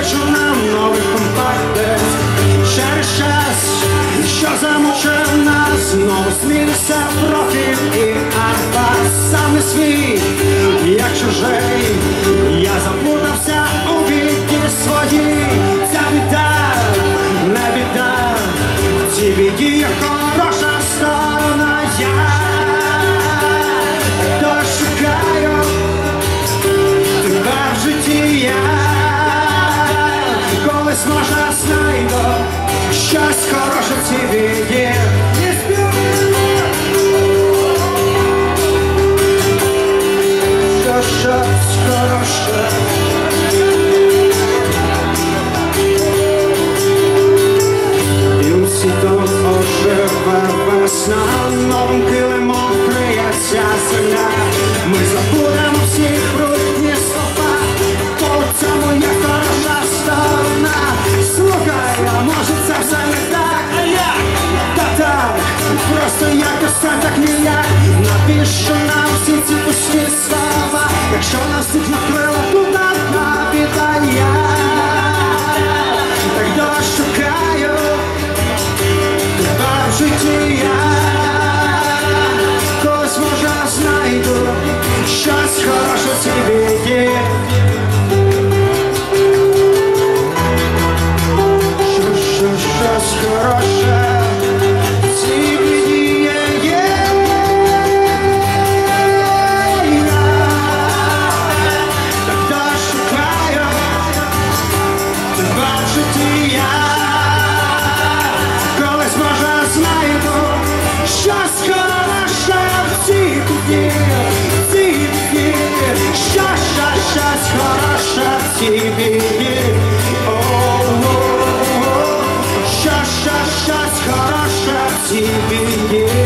напишу нам новий компакт. Через час, що замучив нас, знову змінився профіль і арбат. Саме свій, як чужий, я заплутався у біді своїй. Ця біда, не біда, в цій біді є хороша сторона. Я дошукаю тебе в житті, я колись може знайду щось хороше в цій біді. Щось хороше. І усі тут оживе весна, новим килимом криється земля. Ми забудемо всі брудні слова, бо в цьому є хороша сторона. Слухай, а може це все не так? А як? Та так, просто якось це так ніяк. Навіщо нам всі ці пусті слова, якщо нас всіх накрила тут одна біда? Я так дошукаю тебе в житті, я колись може знайду щось хороше в цій біді. Щось хороше в цій біді є. Так дошукаю тебе в житті, я колись може знайду щось хороше в цій біді, в цій біді. Щось хороше в цій біді. Щось хороше в цій біді.